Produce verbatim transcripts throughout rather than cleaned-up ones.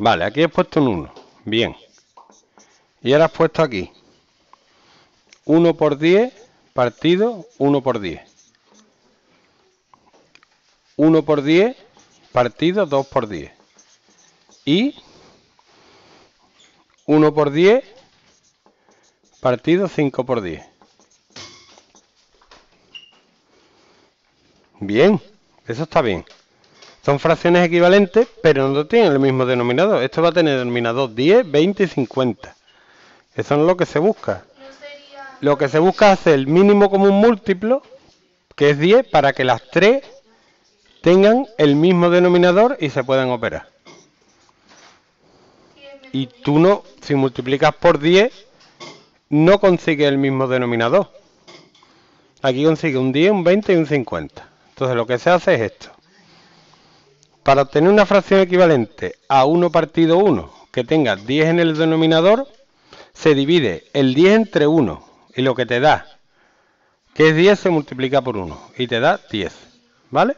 Vale, aquí he puesto un uno. Bien. Y ahora has puesto aquí uno por diez partido uno por diez. uno por diez partido dos por diez. Y uno por diez partido cinco por diez. Bien, eso está bien. Son fracciones equivalentes, pero no tienen el mismo denominador. Esto va a tener denominador diez, veinte y cincuenta. Eso no es lo que se busca. Lo que se busca es hacer el mínimo común múltiplo, que es diez, para que las tres tengan el mismo denominador y se puedan operar. Y tú no, si multiplicas por diez, no consigues el mismo denominador. Aquí consigue un diez, un veinte y un cincuenta. Entonces lo que se hace es esto. Para obtener una fracción equivalente a uno partido uno, que tenga diez en el denominador, se divide el diez entre uno. Y lo que te da, que es diez, se multiplica por uno. Y te da diez. ¿Vale?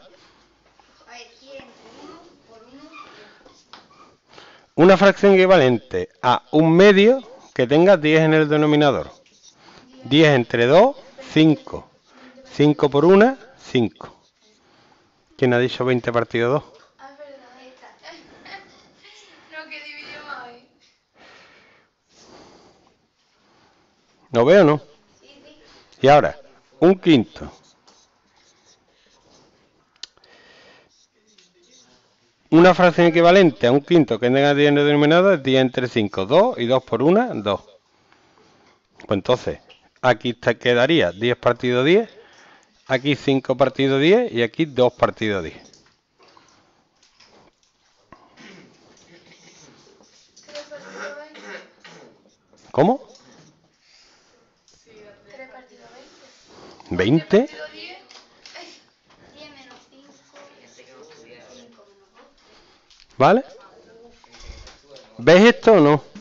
Una fracción equivalente a un medio que tenga diez en el denominador. diez entre dos, cinco. cinco por uno, cinco. ¿Quién ha dicho veinte partido dos? ¿No veo, no? Y ahora, un quinto. Una fracción equivalente a un quinto que tenga diez en el denominador es diez entre cinco, dos, y dos por uno, dos. Pues entonces, aquí te quedaría diez partido diez, aquí cinco partido diez y aquí dos partido diez. ¿Cómo? ¿veinte? ¿Vale? ¿Ves esto o no?